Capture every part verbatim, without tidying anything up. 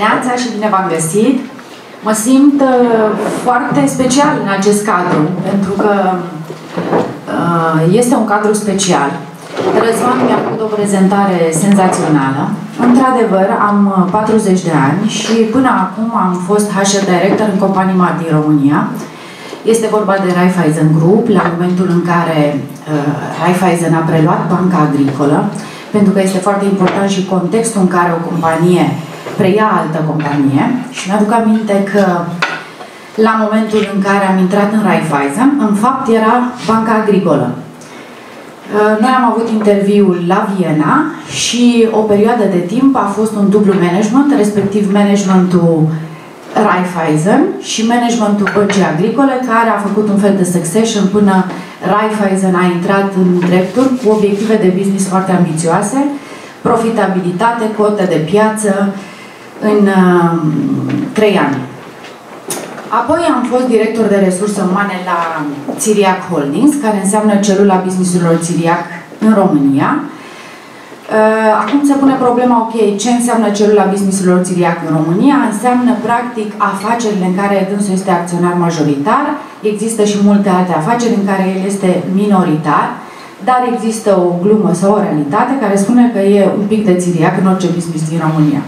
dimineața și bine v-am găsit! Mă simt uh, foarte special în acest cadru, pentru că uh, este un cadru special. Răzvan mi-a făcut o prezentare senzațională. Într-adevăr, am patruzeci de ani și până acum am fost H R Director în companii mari din România. Este vorba de Raiffeisen Group, la momentul în care uh, Raiffeisen a preluat Banca Agricolă, pentru că este foarte important și contextul în care o companie preia altă companie. Și mi-aduc aminte că la momentul în care am intrat în Raiffeisen, în fapt era Banca Agricolă. Noi am avut interviul la Viena și o perioadă de timp a fost un dublu management, respectiv managementul Raiffeisen și managementul Băncii Agricole, care a făcut un fel de succession până Raiffeisen a intrat în drepturi cu obiective de business foarte ambițioase, profitabilitate, cote de piață în uh, trei ani. Apoi am fost director de resurse umane la Țiriac Holdings, care înseamnă celula businessurilor Țiriac în România. Acum se pune problema, ok, ce înseamnă celula businessurilor Țiriac în România? Înseamnă, practic, afacerile în care dânsul este acționar majoritar. Există și multe alte afaceri în care el este minoritar, dar există o glumă sau o realitate care spune că e un pic de Țiriac în orice business din România.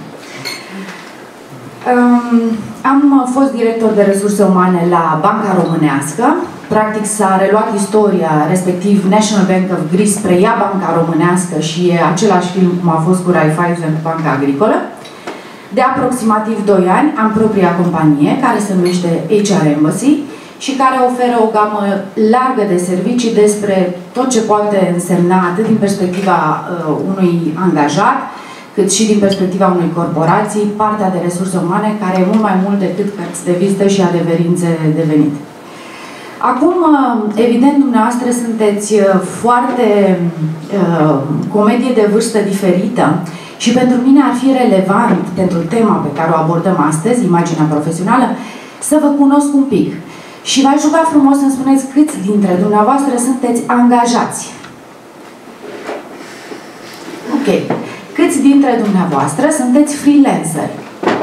Um, am fost director de resurse umane la Banca Românească. Practic s-a reluat istoria, respectiv National Bank of Greece preia Banca Românească și e același film cum a fost cu Raiffeisen, Banca Agricolă. De aproximativ doi ani am propria companie, care se numește H R Embassy și care oferă o gamă largă de servicii despre tot ce poate însemna atât din perspectiva uh, unui angajat, cât și din perspectiva unei corporații, partea de resurse umane, care e mult mai mult decât cărți de vizită și adeverințe de venit. Acum, evident, dumneavoastră sunteți foarte uh, comedie de vârstă diferită și pentru mine ar fi relevant, pentru tema pe care o abordăm astăzi, imaginea profesională, să vă cunosc un pic. Și v-aș ruga frumos să-mi spuneți câți dintre dumneavoastră sunteți angajați. Ok. Câți dintre dumneavoastră sunteți freelanceri?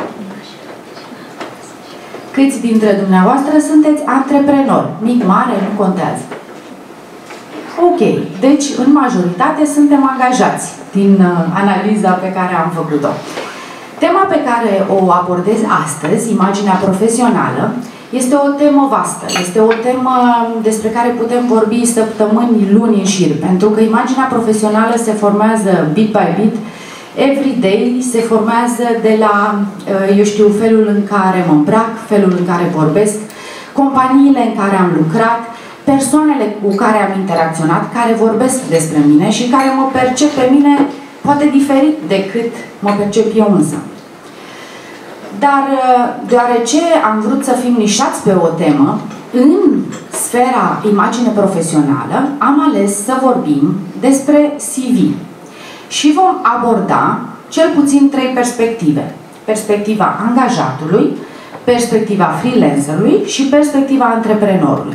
Câți dintre dumneavoastră sunteți antreprenori? Mic, mare, nu contează. Ok. Deci, în majoritate, suntem angajați din uh, analiza pe care am făcut-o. Tema pe care o abordez astăzi, imaginea profesională, este o temă vastă. Este o temă despre care putem vorbi săptămâni, luni în șir, pentru că imaginea profesională se formează bit by bit. Every day se formează de la, eu știu, felul în care mă îmbrac, felul în care vorbesc, companiile în care am lucrat, persoanele cu care am interacționat, care vorbesc despre mine și care mă percep pe mine poate diferit decât mă percep eu însă. Dar deoarece am vrut să fim nișați pe o temă, în sfera imagine profesională, am ales să vorbim despre C V. Și vom aborda cel puțin trei perspective. Perspectiva angajatului, perspectiva freelancerului și perspectiva antreprenorului.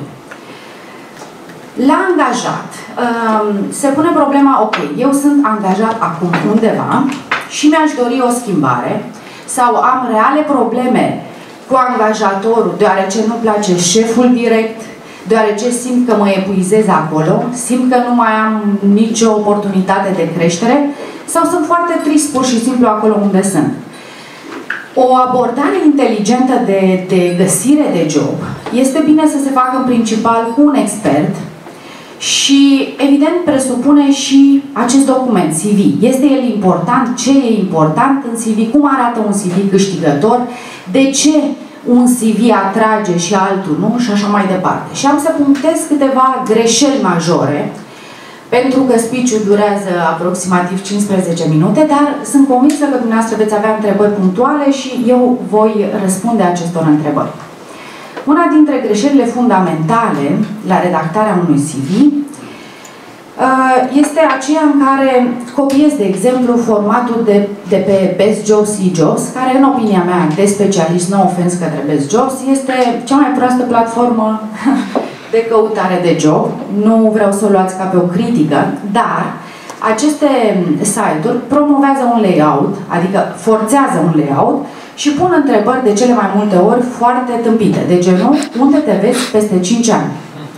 La angajat se pune problema, ok, eu sunt angajat acum undeva și mi-aș dori o schimbare sau am reale probleme cu angajatorul, deoarece nu place șeful direct, deoarece simt că mă epuizez acolo, simt că nu mai am nicio oportunitate de creștere sau sunt foarte trist pur și simplu acolo unde sunt. O abordare inteligentă de, de găsire de job este bine să se facă în principal cu un expert și, evident, presupune și acest document, C V. Este el important? Ce e important în C V? Cum arată un C V câștigător? De ce un C V atrage și altul nu? Și așa mai departe. Și am să punctez câteva greșeli majore, pentru că speech-ul durează aproximativ cincisprezece minute, dar sunt convinsă că dumneavoastră veți avea întrebări punctuale și eu voi răspunde acestor întrebări. Una dintre greșelile fundamentale la redactarea unui C V este aceea în care copiez, de exemplu, formatul de, de pe Best Jobs e-Jobs, care, în opinia mea, de specialist, no offense către Best Jobs, este cea mai proastă platformă de căutare de job. Nu vreau să o luați ca pe o critică, dar aceste site-uri promovează un layout, adică forțează un layout, și pun întrebări de cele mai multe ori foarte tâmpite. De genul, unde te vezi peste cinci ani?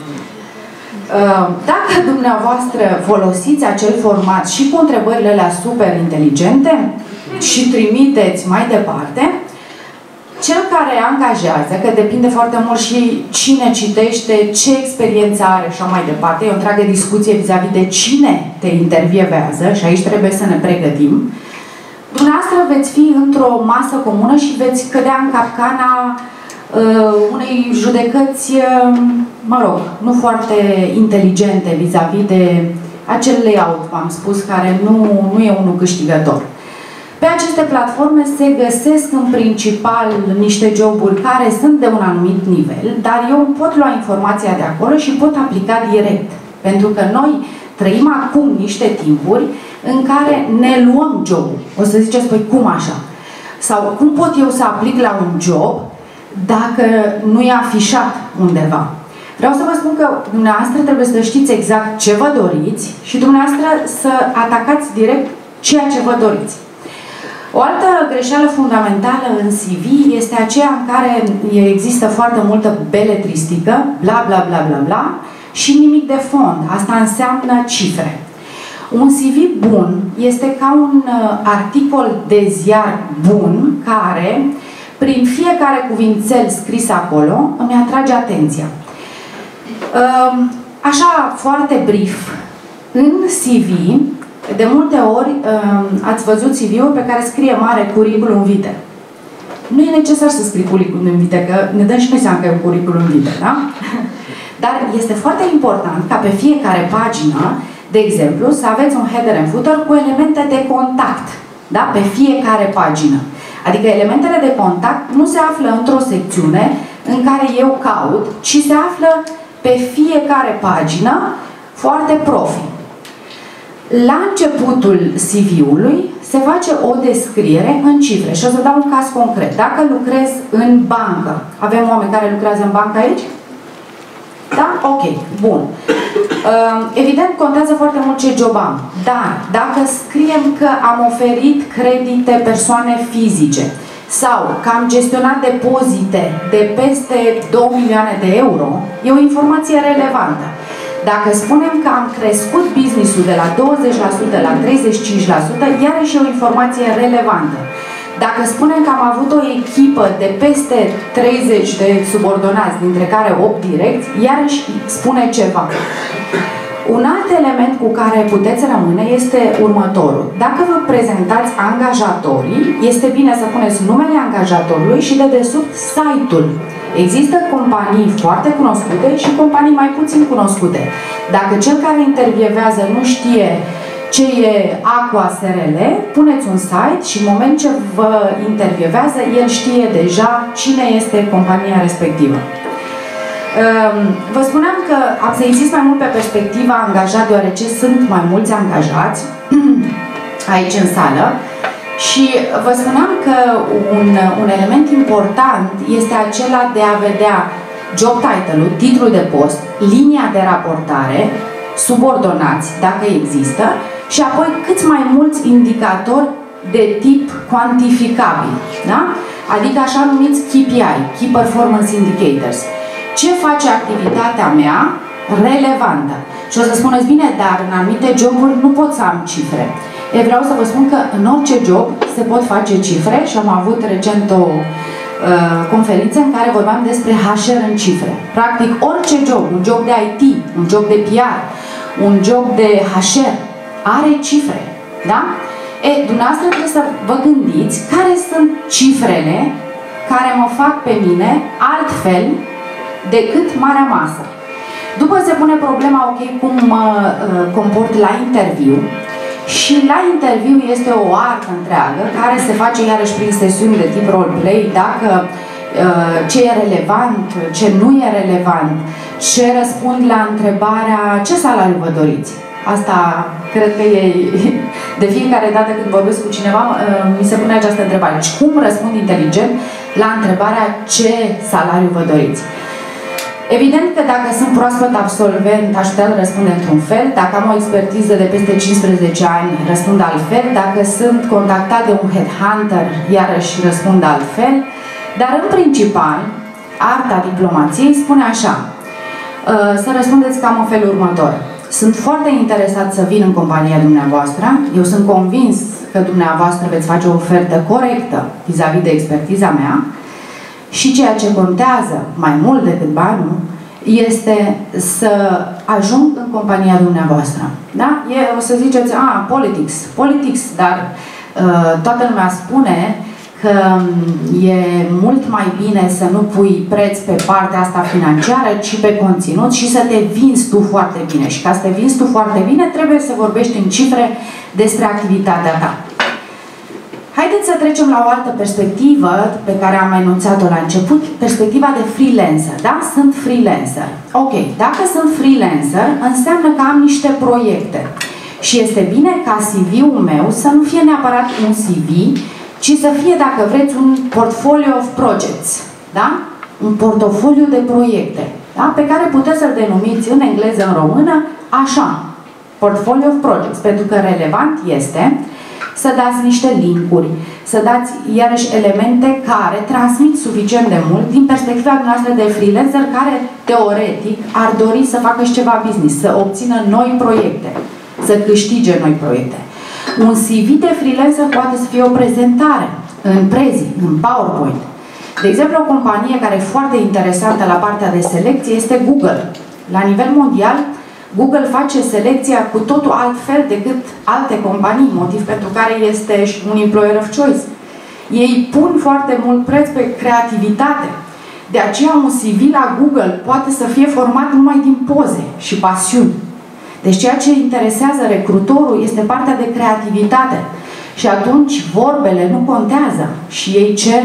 Dacă dumneavoastră folosiți acel format și cu întrebările alea super inteligente și trimiteți mai departe, cel care angajează, că depinde foarte mult și cine citește, ce experiență are și așa mai departe, e o întreagă discuție vis-a-vis de cine te intervievează și aici trebuie să ne pregătim, dumneavoastră veți fi într-o masă comună și veți cădea în capcana uh, unei judecăți, uh, mă rog, nu foarte inteligente vis-a-vis de acel layout, v-am spus, care nu, nu e unul câștigător. Pe aceste platforme se găsesc în principal niște joburi care sunt de un anumit nivel, dar eu pot lua informația de acolo și pot aplica direct. Pentru că noi trăim acum niște timpuri în care ne luăm jobul. O să ziceți, păi cum așa? Sau cum pot eu să aplic la un job dacă nu e afișat undeva? Vreau să vă spun că dumneavoastră trebuie să știți exact ce vă doriți și dumneavoastră să atacați direct ceea ce vă doriți. O altă greșeală fundamentală în C V este aceea în care există foarte multă beletristică, bla bla bla bla bla, și nimic de fond. Asta înseamnă cifre. Un C V bun este ca un articol de ziar bun care, prin fiecare cuvințel scris acolo, îmi atrage atenția. Așa, foarte brief, în C V, de multe ori ați văzut C V-ul pe care scrie mare curriculum vitae. Nu e necesar să scrii curriculum vitae, că ne dăm și noi seama că e un curriculum vitae, da? Dar este foarte important ca pe fiecare pagină, de exemplu, să aveți un header and footer cu elemente de contact, da? Pe fiecare pagină. Adică elementele de contact nu se află într-o secțiune în care eu caut, ci se află pe fiecare pagină foarte profi. La începutul C V-ului se face o descriere în cifre. Și o să dau un caz concret. Dacă lucrez în bancă, avem oameni care lucrează în bancă aici? Da? Ok. Bun. Evident, contează foarte mult ce job am. Dar, dacă scriem că am oferit credite persoane fizice sau că am gestionat depozite de peste două milioane de euro, e o informație relevantă. Dacă spunem că am crescut business-ul de la douăzeci la sută la treizeci și cinci la sută, iarăși e o informație relevantă. Dacă spunem că am avut o echipă de peste treizeci de subordonați, dintre care opt direcți, iarăși spune ceva. Un alt element cu care puteți rămâne este următorul. Dacă vă prezentați angajatorii, este bine să puneți numele angajatorului și de desubt site-ul. Există companii foarte cunoscute și companii mai puțin cunoscute. Dacă cel care intervievează nu știe ce e Aqua S R L, puneți un site și în moment ce vă intervievează, el știe deja cine este compania respectivă. Vă spuneam că am să insist mai mult pe perspectiva angajat, deoarece sunt mai mulți angajați aici în sală. Și vă spuneam că un, un element important este acela de a vedea job title-ul, titlul de post, linia de raportare, subordonați, dacă există, și apoi câți mai mulți indicatori de tip cuantificabil, da? Adică așa numiți K P I, Key Performance Indicators. Ce face activitatea mea relevantă? Și o să spuneți, bine, dar în anumite joburi nu pot să am cifre. E, vreau să vă spun că în orice job se pot face cifre și am avut recent o uh, conferință în care vorbeam despre H R în cifre. Practic, orice job, un job de I T, un job de P R, un job de H R, are cifre. Da? E, dumneavoastră trebuie să vă gândiți care sunt cifrele care mă fac pe mine altfel decât marea masă. După se pune problema, ok, cum mă uh, comport la interviu. Și la interviu este o artă întreagă care se face iarăși prin sesiuni de tip roleplay, dacă uh, ce e relevant, ce nu e relevant, ce răspund la întrebarea ce salariu vă doriți. Asta cred că e de fiecare dată când vorbesc cu cineva, uh, mi se pune această întrebare. Deci cum răspund inteligent la întrebarea ce salariu vă doriți? Evident că dacă sunt proaspăt absolvent, aș putea răspunde într-un fel, dacă am o expertiză de peste cincisprezece ani, răspund altfel, dacă sunt contactat de un headhunter, iarăși răspund altfel, dar în principal, arta diplomației spune așa, să răspundeți cam în felul următor. Sunt foarte interesat să vin în compania dumneavoastră, eu sunt convins că dumneavoastră veți face o ofertă corectă vis-a-vis de expertiza mea, și ceea ce contează mai mult decât banul este să ajung în compania dumneavoastră. Da? E, o să ziceți, a, politics, politics, dar uh, toată lumea spune că e mult mai bine să nu pui preț pe partea asta financiară, ci pe conținut și să te vinzi tu foarte bine. Și ca să te vinzi tu foarte bine, trebuie să vorbești în cifre despre activitatea ta. Haideți să trecem la o altă perspectivă pe care am enunțat-o la început, perspectiva de freelancer. Da? Sunt freelancer. Ok, dacă sunt freelancer, înseamnă că am niște proiecte. Și este bine ca C V-ul meu să nu fie neapărat un C V, ci să fie, dacă vreți, un portfolio of projects. Da? Un portofoliu de proiecte. Da? Pe care puteți să-l denumiți în engleză, în română, așa. Portfolio of projects. Pentru că relevant este să dați niște linkuri, să dați iarăși elemente care transmit suficient de mult din perspectiva noastră de freelancer care, teoretic, ar dori să facă și ceva business, să obțină noi proiecte, să câștige noi proiecte. Un C V de freelancer poate să fie o prezentare în Prezi, în PowerPoint. De exemplu, o companie care e foarte interesantă la partea de selecție este Google. La nivel mondial, Google face selecția cu totul altfel decât alte companii, motiv pentru care este un employer of choice. Ei pun foarte mult preț pe creativitate. De aceea un C V la Google poate să fie format numai din poze și pasiuni. Deci ceea ce interesează recrutorul este partea de creativitate. Și atunci vorbele nu contează și ei cer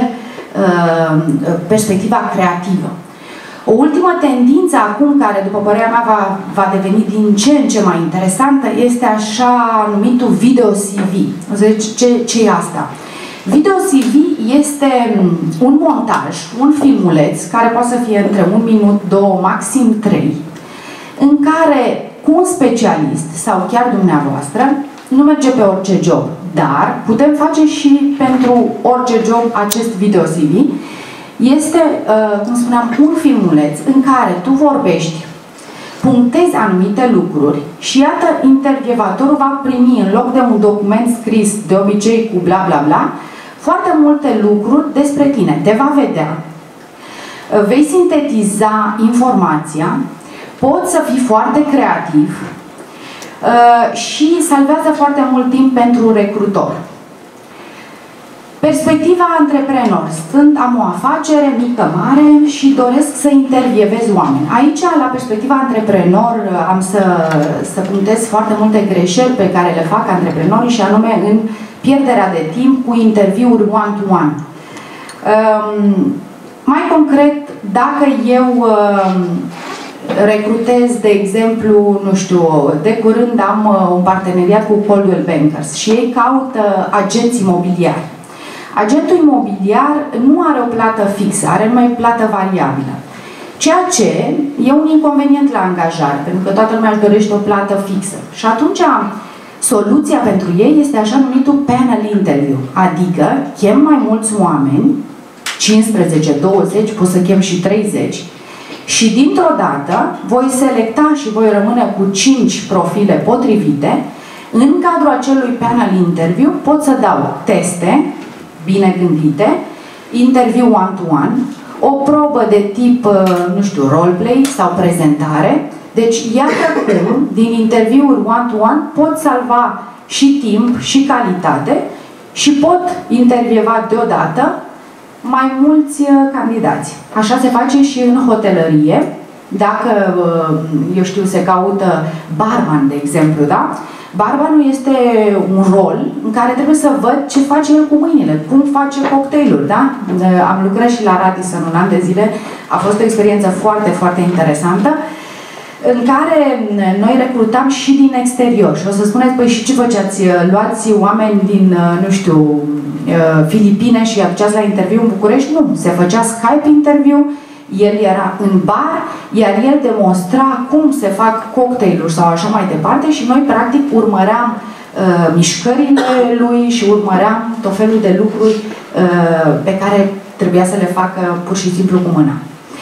uh, perspectiva creativă. O ultimă tendință acum, care după părerea mea va, va deveni din ce în ce mai interesantă, este așa numitul video C V. Deci, ce, ce e asta? Video C V este un montaj, un filmuleț, care poate să fie între un minut, două, maxim trei, în care cu un specialist sau chiar dumneavoastră nu merge pe orice job, dar putem face și pentru orice job acest video C V. Este, cum spuneam, un filmuleț în care tu vorbești, punctezi anumite lucruri și iată, intervievatorul va primi în loc de un document scris, de obicei cu bla bla bla, foarte multe lucruri despre tine. Te va vedea, vei sintetiza informația, poți să fii foarte creativ și salvează foarte mult timp pentru recrutor. Perspectiva antreprenor. Sunt, am o afacere mică, mare și doresc să intervievez oameni. Aici, la perspectiva antreprenor, am să, să punctez foarte multe greșeli pe care le fac antreprenorii și anume în pierderea de timp cu interviuri one-to-one. Um, mai concret, dacă eu um, recrutez, de exemplu, nu știu, de curând am uh, un parteneriat cu Coldwell Bankers și ei caută agenți imobiliari. Agentul imobiliar nu are o plată fixă, are numai plată variabilă. Ceea ce e un inconvenient la angajare, pentru că toată lumea își dorește o plată fixă. Și atunci soluția pentru ei este așa numitul panel interview, adică chem mai mulți oameni, cincisprezece, douăzeci, pot să chem și treizeci, și dintr-o dată voi selecta și voi rămâne cu cinci profile potrivite. În cadrul acelui panel interview pot să dau teste bine gândite, interviu one-to-one, o probă de tip, nu știu, roleplay sau prezentare. Deci, iată cum, din interviuri one-to-one, pot salva și timp și calitate și pot intervieva deodată mai mulți candidați. Așa se face și în hotelărie. Dacă, eu știu, se caută barman, de exemplu, da? Barmanul este un rol în care trebuie să văd ce face el cu mâinile, cum face cocktailuri, da? Am lucrat și la Radisson un an de zile, a fost o experiență foarte, foarte interesantă, în care noi recrutam și din exterior. Și o să spuneți, păi și ce făceați? Luați oameni din, nu știu, Filipine și i-aduceați la interviu în București? Nu, se făcea Skype interviu el era în bar, iar el demonstra cum se fac cocktailuri sau așa mai departe și noi practic urmăream uh, mișcările lui și urmăream tot felul de lucruri uh, pe care trebuia să le facă pur și simplu cu mâna.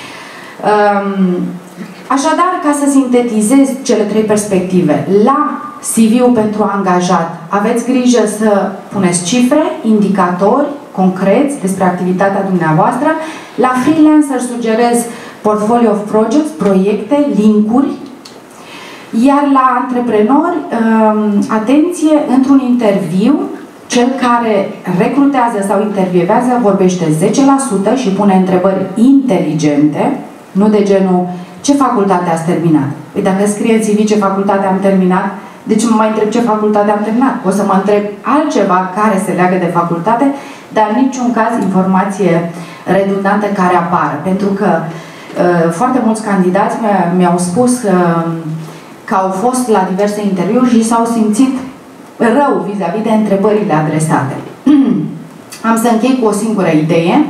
Um, așadar, ca să sintetizez cele trei perspective, la C V-ul pentru angajat, aveți grijă să puneți cifre, indicatori concreți despre activitatea dumneavoastră. La freelancer sugerez portfolio of projects, proiecte, linkuri. Iar la antreprenori, atenție, într-un interviu, cel care recrutează sau intervievează vorbește zece la sută și pune întrebări inteligente, nu de genul ce facultate ați terminat? Păi dacă scrie în C V ce facultate am terminat, de ce mă mai întreb ce facultate am terminat? O să mă întreb altceva care se leagă de facultate, dar în niciun caz informație redundantă care apară. Pentru că uh, foarte mulți candidați mi-au spus uh, că au fost la diverse interviuri și s-au simțit rău vis-a-vis de întrebările adresate. Am să închei cu o singură idee.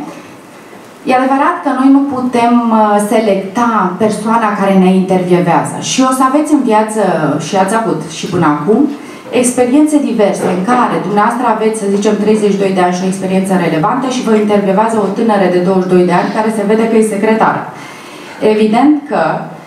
E adevărat că noi nu putem selecta persoana care ne intervievează și o să aveți în viață, și ați avut și până acum, experiențe diverse în care dumneavoastră aveți, să zicem, treizeci și doi de ani și o experiență relevantă și vă intervievează o tânără de douăzeci și doi de ani care se vede că e secretară. Evident că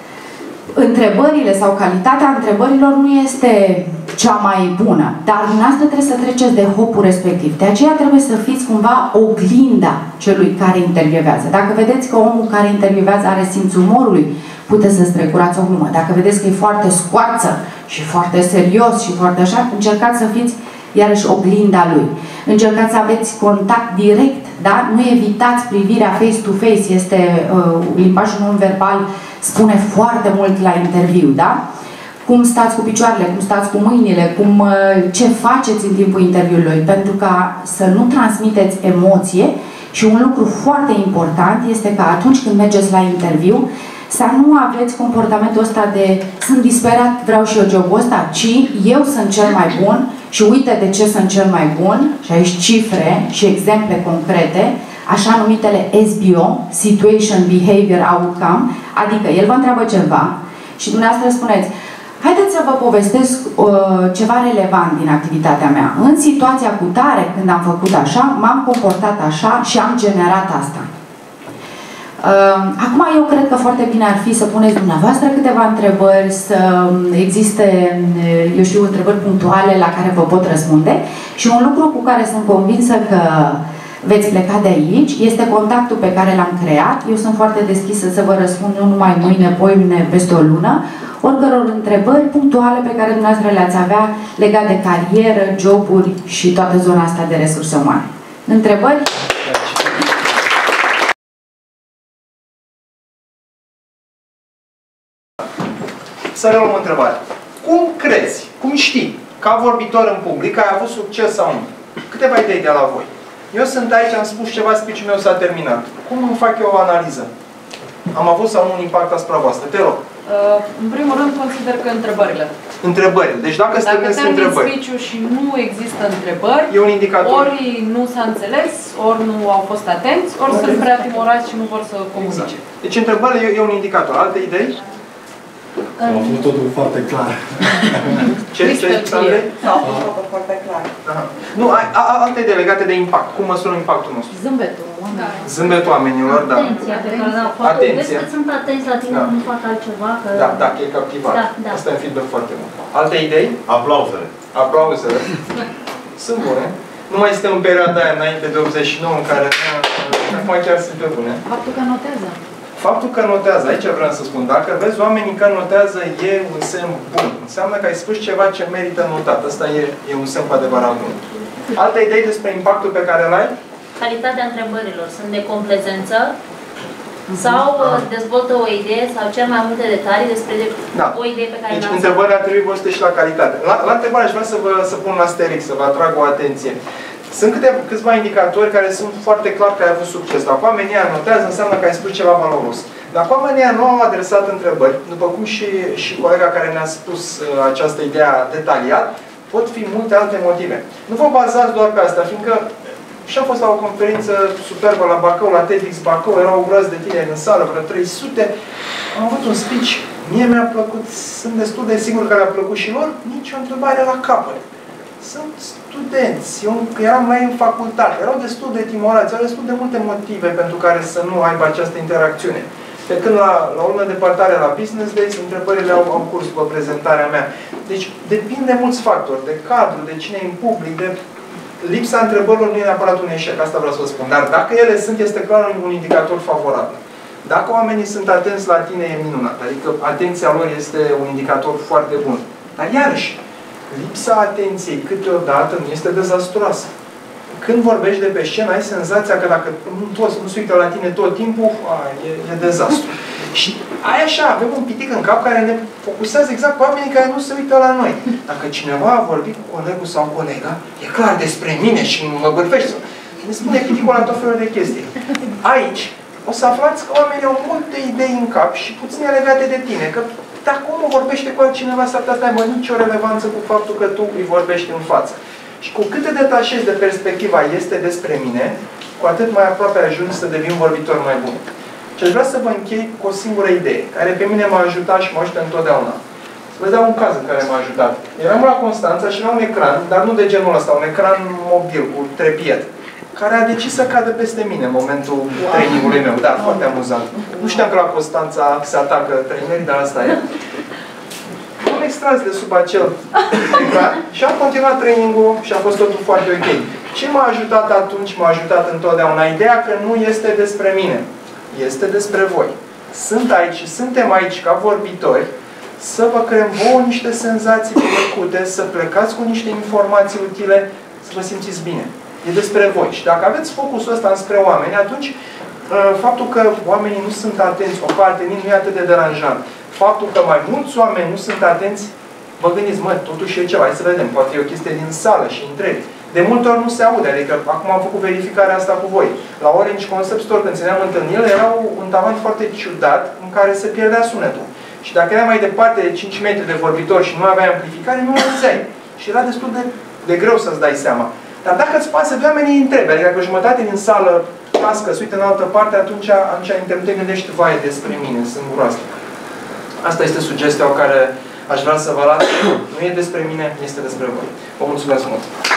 întrebările sau calitatea întrebărilor nu este cea mai bună, dar dumneavoastră trebuie să treceți de hopul respectiv. De aceea trebuie să fiți cumva oglinda celui care intervievează. Dacă vedeți că omul care intervievează are simțul umorului, puteți să strecurați o glumă. Dacă vedeți că e foarte scoarță și foarte serios și foarte așa, încercați să fiți iarăși oglinda lui. Încercați să aveți contact direct, da? Nu evitați privirea face-to-face, este uh, limbajul non-verbal, spune foarte mult la interviu, da? Cum stați cu picioarele, cum stați cu mâinile, cum, uh, ce faceți în timpul interviului, pentru ca să nu transmiteți emoție. Și un lucru foarte important este că atunci când mergeți la interviu, să nu aveți comportamentul ăsta de sunt disperat, vreau și eu jobul ăsta, ci eu sunt cel mai bun și uite de ce sunt cel mai bun, și aici cifre și exemple concrete, așa numitele S B O, Situation, Behavior, Outcome, adică el vă întreabă ceva și dumneavoastră spuneți, haideți să vă povestesc uh, ceva relevant din activitatea mea. În situația cu tare, când am făcut așa, m-am comportat așa și am generat asta. Uh, acum eu cred că foarte bine ar fi să puneți dumneavoastră câteva întrebări, să existe, eu știu, întrebări punctuale la care vă pot răspunde și un lucru cu care sunt convinsă că veți pleca de aici este contactul pe care l-am creat. Eu sunt foarte deschisă să vă răspund nu numai mâine, poimine, peste o lună, oricăror întrebări punctuale pe care dumneavoastră le-ați avea legate de carieră, joburi și toată zona asta de resurse umane. Întrebări? Să reluăm o întrebare. Cum crezi, cum știi, ca vorbitor în public, ai avut succes sau nu? Câteva idei de la voi. Eu sunt aici, am spus ceva, speech-ul meu s-a terminat. Cum îmi fac eu o analiză? Am avut sau nu un impact asupra voastră? Te rog. Uh, în primul rând, consider că întrebările. Întrebările. Deci dacă se termină întrebări. speech-ul și nu există întrebări, e un indicator. Ori nu s-a înțeles, ori nu au fost atenți, ori okay. sunt prea timorați și nu vor să comunice. Exact. Deci întrebările e, e un indicator. Alte idei? Am făcut totul foarte clar. Ce ziceți, Andrei? S-au făcut totul foarte clar. Nu, a, a, alte idei legate de impact. Cum măsurăm impactul nostru? Zâmbetul. Da. Zâmbetul oamenilor, da. Atenția pe care l-au făcut. Atenția. Vezi că sunt atenți la tine, da. nu fac altceva. Că... Da, da, că e captivat. Da, da. Asta e un feedback foarte bun. Alte idei? Aplauzele. Aplauzele. Sunt bune. Nu mai suntem în perioada aia înainte de optzeci și nouă în care acum chiar sunt pe bune. Faptul că notează. Faptul că notează, aici vreau să spun, dacă vezi oamenii că notează, e un semn bun. Înseamnă că ai spus ceva ce merită notat. Asta e, e un semn cu adevărat bun. Alte idei despre impactul pe care îl ai? Calitatea întrebărilor. Sunt de complezență sau dezvoltă o idee sau cel mai multe detalii despre da. o idee pe care deci întrebările ar trebui văzute și la calitate. La, la întrebare aș vrea să vă să pun la asterix, să vă atrag o atenție. Sunt câteva, câțiva indicatori care sunt foarte clar că ai avut succes. Dacă oamenii anotează, înseamnă că ai spus ceva valoros. Dacă oamenii nu au adresat întrebări, după cum și, și colega care ne-a spus uh, această idee detaliat, pot fi multe alte motive. Nu vă bazați doar pe asta, fiindcă Și am fost la o conferință superbă la Bacău, la TEDx Bacău, erau o groază de tineri în sală, vreo trei sute. Am avut un speech, mie mi-a plăcut, sunt destul de sigur că le-a plăcut și lor, nici o întrebare la capăt. Sunt studenți, eu eram la ei în facultate, erau destul de timorați, erau destul de multe motive pentru care să nu aibă această interacțiune. Pe când la, la urmă depărtare la Business Days, întrebările au, au curs după prezentarea mea. Deci depinde mulți factori, de cadru, de cine e în public, de lipsa întrebărilor nu e neapărat un eșec, asta vreau să vă spun. Dar dacă ele sunt, este clar un indicator favorabil. Dacă oamenii sunt atenți la tine, e minunat. Adică atenția lor este un indicator foarte bun. Dar iarăși, lipsa atenției câteodată nu este dezastruoasă. Când vorbești de pe scenă, ai senzația că dacă nu toți nu se uită la tine tot timpul, a, e, e dezastru. Și ai așa, avem un pitic în cap care ne focusează exact pe oamenii care nu se uită la noi. Dacă cineva a vorbit cu colegul sau colega, e clar despre mine și mă bârfește. Ne spune piticul la tot felul de chestii. Aici o să aflați că oamenii au multe idei în cap și puține legate de tine. Că dacă omul vorbește cu altcineva, s-ar putea să aibă nicio relevanță cu faptul că tu îi vorbești în față. Și cu cât te detașezi de perspectiva este despre mine, cu atât mai aproape ajungi să devii un vorbitor mai bun. Și aș vrea să vă închei cu o singură idee, care pe mine m-a ajutat și mă ajută întotdeauna. Să vă dau un caz în care m-a ajutat. Eram la Constanța și era un ecran, dar nu de genul ăsta, un ecran mobil cu trepied, care a decis să cadă peste mine în momentul wow. trainingului meu. Da, foarte amuzant. Nu știam că la Constanța se atacă trainerii, dar asta e. Am extras de sub acel ecran și am continuat trainingul și a fost totul foarte ok. Ce m-a ajutat atunci, m-a ajutat întotdeauna? Ideea că nu este despre mine. Este despre voi. Sunt aici și suntem aici ca vorbitori să vă creăm vouă niște senzații plăcute, să plecați cu niște informații utile, să vă simțiți bine. E despre voi. Și dacă aveți focusul ăsta înspre oameni, atunci faptul că oamenii nu sunt atenți, o parte din nu e atât de deranjant. Faptul că mai mulți oameni nu sunt atenți, vă gândiți, mă, totuși e ceva, hai să vedem, poate e o chestie din sală și întreg. De multe ori nu se aude, adică acum am făcut verificarea asta cu voi. La Orange Concept Store, când țineam întâlniri, era un tavan foarte ciudat în care se pierdea sunetul. Și dacă era mai departe de cinci metri de vorbitor și nu aveai amplificare, nu auzeai. Și era destul de, de greu să-ți dai seama. Dar dacă îți pasă de oamenii, îi întrebi. Adică dacă o jumătate din sală cască, se uită în altă parte, atunci, atunci te gândești, vai, despre mine, sunt groaznic. Asta este sugestia o care aș vrea să vă las. Nu e despre mine, este despre voi. Vă mulțumesc mult!